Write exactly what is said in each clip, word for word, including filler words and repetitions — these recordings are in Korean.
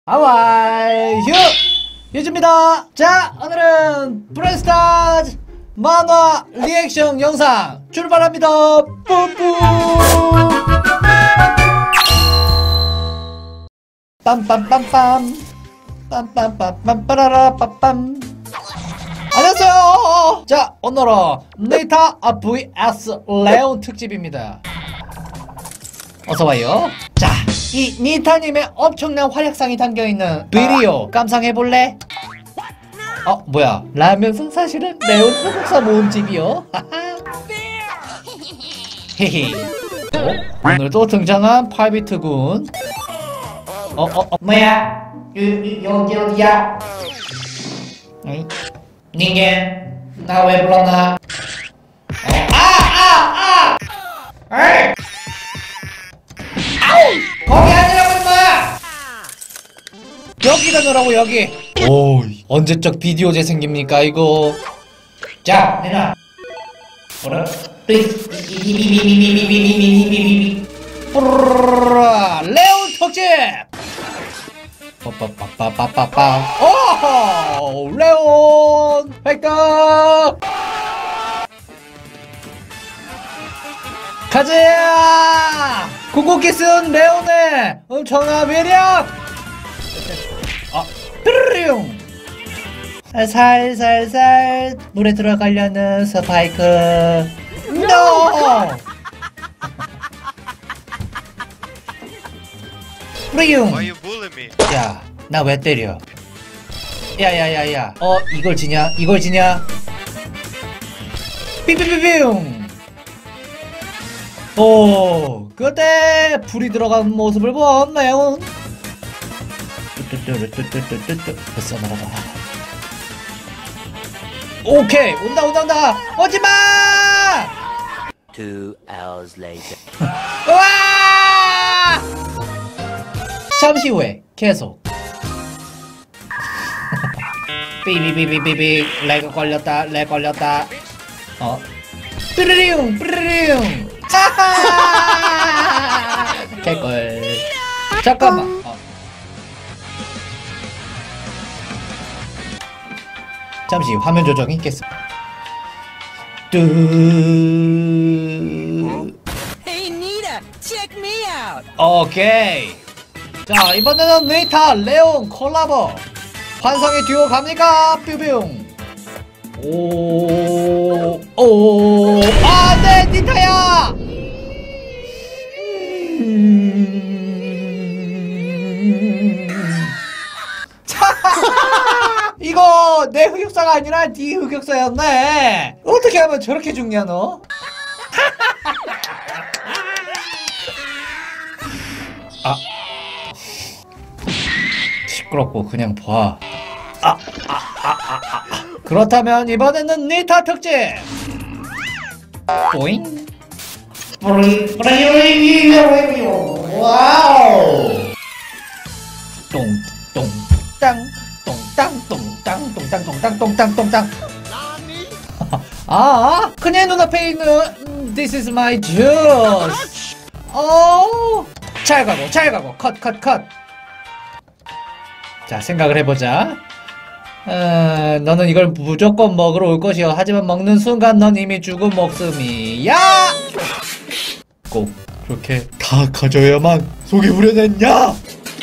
하와이 휴! 유즈입니다. 자, 오늘은 브레스타즈 만화 리액션 영상 출발합니다. 뿌뿌 빰빰빰빰 빰빰빰빰 빠라라 빰빰. 안녕하세요. 자, 오늘은 니타 vs 레온 특집입니다. 어서와요. 자, 이 니타님의 엄청난 활약상이 담겨있는 비디오 감상해볼래? 어, 뭐야, 라면은 사실은 레온 흑역사 모음집이요. 헤헤. 어? 오늘도 등장한 팔 비트군. 어, 어, 어, 뭐야? 요, 요, 여기 어디야? 응? 닝겐, 나 왜 불렀나? 어, 아, 아, 아! 에이! 아우! 거기 아니라고 임마! 여기다 넣으라고, 여기. 오, 언제적 비디오 재생깁니까 이거? 자, 내놔. 뭐라? 레온 특집! 빠빠빠빠빠빠. 오호! 레온 획득! 가자! 궁극기 쓴 레온의 엄청난 위력! 아, 뾰루룽! 살살살 물에 들어가려는 스파이크. NO! 뾰루룽! 야, 나 왜 때려? 야야야야. 어, 이걸 지냐? 이걸 지냐? 삐삐삐삐용! 오, 그때 불이 들어간 모습을 본 레온. 됐어, 날아가. 오케이, 온다 온다 온다. 오지마. Two hours later. 와! 잠시 후에 계속. 삐비비비비비. 렉 걸렸다, 렉 걸렸다. 어? 삐르리웅, 삐르리웅. 아하! 개꿀. 잠깐만. 어. 잠시 화면 조정이 있겠습니다. 뚜. Hey Nita, check me out. 오케이. 자, 이번에는 니타 레온 콜라보. 환상의 듀오 갑니까? 뾰뿅. 오, 오, 아, 네, 니타야! 음... 이거 내 흑역사가 아니라 네 흑역사였네. 어떻게 하면 저렇게 죽냐, 너? 아, 시끄럽고 그냥 봐. 아, 아, 아, 아, 아. 그렇다면 이번에는 니타 특집! 보잉! 와우! 똥똥땅 똥땅 똥땅 똥땅 똥땅 똥땅 똥땅. 아, 그녀의 눈앞에 있는 This is my juice. 어, 잘 가고 잘 가고 컷 컷 컷. 자, 생각을 해보자. 어, 너는 이걸 무조건 먹으러 올 것이여. 하지만 먹는 순간 넌 이미 죽은 목숨이야. 꼭 그렇게 다 가져야만 속이 후련했냐?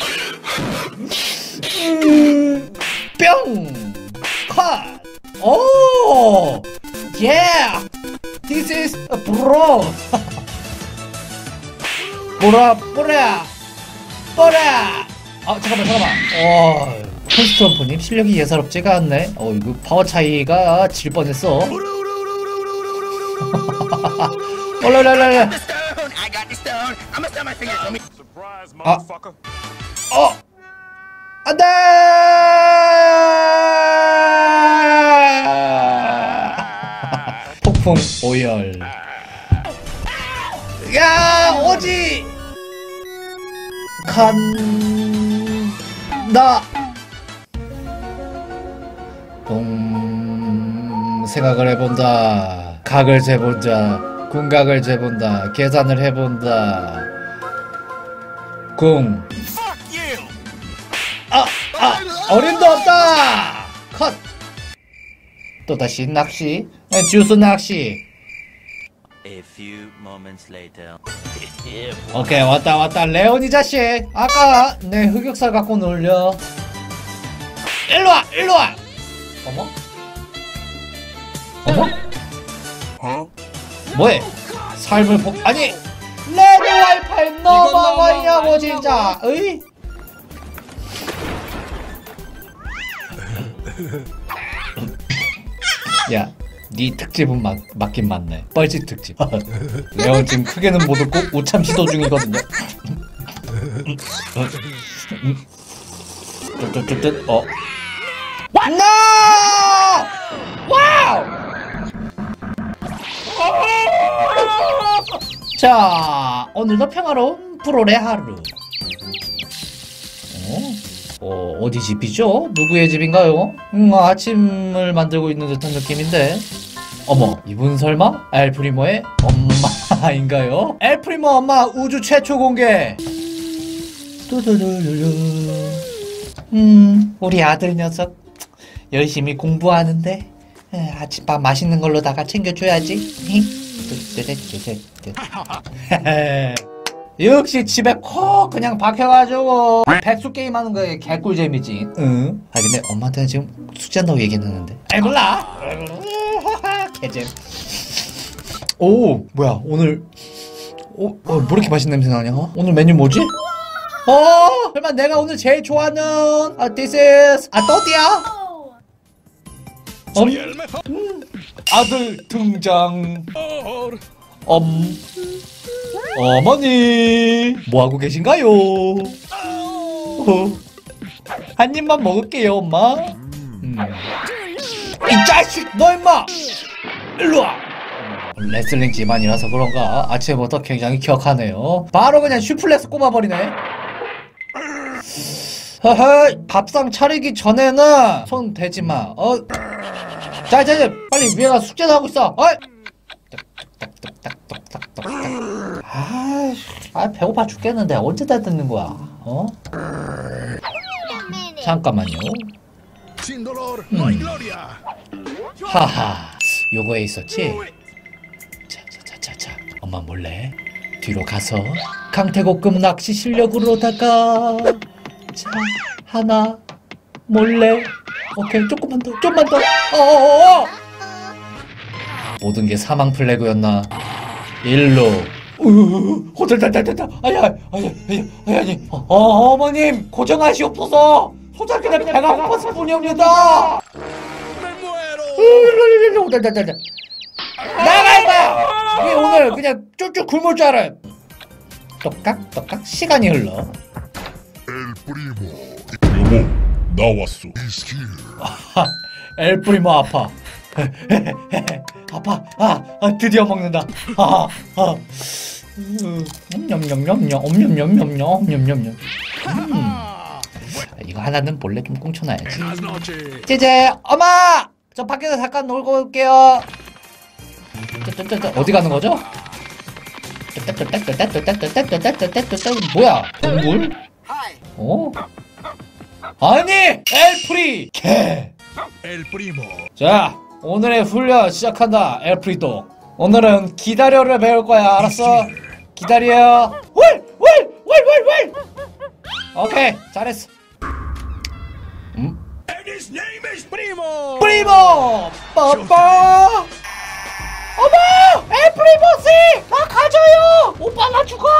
음, 뿅! 컷! 오! Yeah! This is a bro! 보라, 보라! 보라! 아, 잠깐만, 잠깐만. 어, 콘스트럼프님 실력이 예사롭지가 않네. 어, 이거 파워 차이가 질 뻔했어. 올라라라라. 아, 어, 안돼. 폭풍 오열. 야, 오지. 간다. 동 생각을 해본다. 각을 재본다. 궁각을 재본다. 계산을 해본다. 궁 아, 아, 어림도 없다. 컷. 또다시 낚시. 네, 주스 낚시. A few moments later. 오케이, 왔다 왔다. 레오니 자식, 아까 내 흑역사 갖고 놀려. 일로와 일로와. 어머? 어머? 어? 뭐해? 삶을 복 아니 레드 와이파이 넘어가냐고 진짜. 으이? 야, 네 특집은 맞, 맞긴 맞네. 뻘짓 특집. 레온 지금 크게는 못 웃고 우참 시도 중이거든요. 뚜뚜뚜뚜. 어. 왔나! 와우! 자, 오늘도 평화로운 불월의 하루. 어? 어, 어디 집이죠? 누구의 집인가요? 음, 아침을 만들고 있는 듯한 느낌인데. 어머, 이분 설마 엘프리모의 엄마인가요? 엘프리모 엄마 우주 최초 공개. 뚜두두두두. 음, 우리 아들 녀석 열심히 공부하는데 에, 아침밥 맛있는 걸로다가 챙겨줘야지. 역시 집에 콕 그냥 박혀가지고 백수 게임하는 거에 개꿀잼이지. 응? 아 근데 엄마한테는 지금 숙제한다고 얘기했는데. 아이 몰라. 개잼. 오 뭐야 오늘 어, 어, 뭐 이렇게 맛있는 냄새 나냐? 어? 오늘 메뉴 뭐지? 어 설마 내가 오늘 제일 좋아하는 아 this is 아 또띠야? 음, 음, 아들 등장. 엄 어머니 뭐하고 계신가요? 어, 한 입만 먹을게요 엄마. 음. 이 자식 너 임마 일로와. 레슬링 집안이라서 그런가 아침부터 굉장히 격하네요. 바로 그냥 슈플렉스 꼽아버리네. 허허 밥상 차리기 전에는 손 대지마. 어 자자자 빨리 위에 가서 숙제도 하고 있어. 어이 아, 아 배고파 죽겠는데 언제 다 듣는 거야? 어? 잠깐만요. 음. 하하, 요거에 있었지. 자자자자자, 엄마 몰래 뒤로 가서 강태고급 낚시 실력으로다가 자 하나 몰래. 오케이 조금만 더, 좀만 더. 어어어. 모든 게 사망 플래그였나? 일로. 으, 호들달달달달. 아야, 아야, 아야, 아야, 아니. 어, 어머님 고정하시옵소서. 소작근에 배가 고팠을 뿐이옵니다. 호들달달달. 나가 임마. 왜 오늘 그냥 쭉쭉 굶을 줄 알아요. 똑깍 똑깍 시간이 흘러. 여보, 나왔어. 엘프리모 아파. 아파. 아, 아 드디어 먹는다. 아, 아. 냠냠냠냠, 엄냠냠냠냠, 엄냠냠냠. 음. 이거 하나는 몰래 좀 꽁쳐놔야지. 제제, 엄마, 저 밖에서 잠깐 놀고 올게요. 어디 가는 거죠? 뭐야? 동굴? 어? 아니, 엘프리 개. 엘프리모. 자, 오늘의 훈련 시작한다. 엘프리도. 오늘은 기다려를 배울 거야. 알았어? 기다려. 월! 월! 월! 월! 월! 오케이, 잘했어. 음? 프리모! 빠빠! 어머! 엘프리모씨! 나 가져요! 오빠 나 죽어!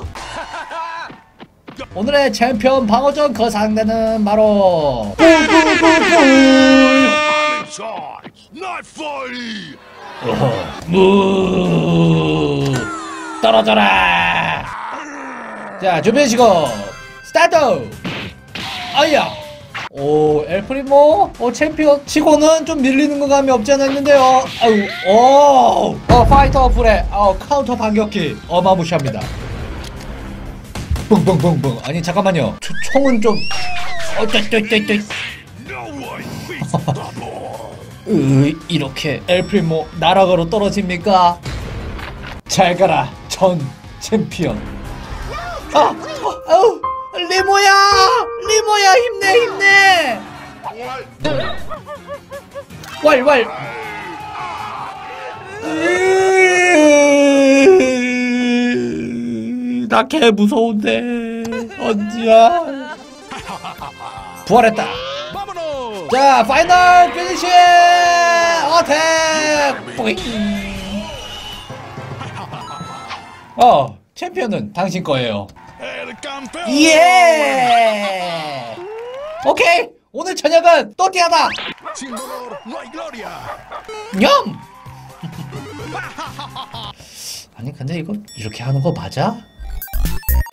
오늘의 챔피언 방어전 그 상대는 바로 무 떨어져라. 자 준비하시고 스타트. 아야. 오 엘프리모 어 챔피언 치고는 좀 밀리는 거 감이 없지 않아 있는데요. 아유 오 어 파이터 불에 어 카운터 반격기 어마무시합니다. 뿡뿡뿡뿡. 아니 잠깐만요. 초, 총은 좀 어쩌쩌쩌쩌. 으 이렇게 엘프리모 나락으로 떨어집니까? 잘 가라 전 챔피언. 아, 어, 아우 리모야 프리모야 힘내 힘내. 왈왈. 나 개 무서운데 언제야. 부활했다. 자 파이널 피니쉬 어택. 포잉. 어 챔피언은 당신 거예요. 예. 오케이 오늘 저녁은 또띠아다. 냠. 아니 근데 이거 이렇게 하는 거 맞아?